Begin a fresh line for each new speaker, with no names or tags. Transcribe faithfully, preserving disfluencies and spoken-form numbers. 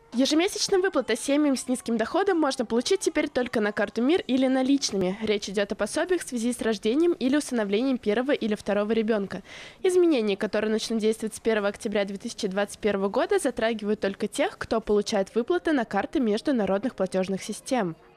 Ежемесячная выплата семьям с низким доходом можно получить теперь только на карту МИР или наличными. Речь идет о пособиях в связи с рождением или усыновлением первого или второго ребенка. Изменения, которые начнут действовать с первого октября две тысячи двадцать первого года, затрагивают только тех, кто получает выплаты на карты международных платежных систем.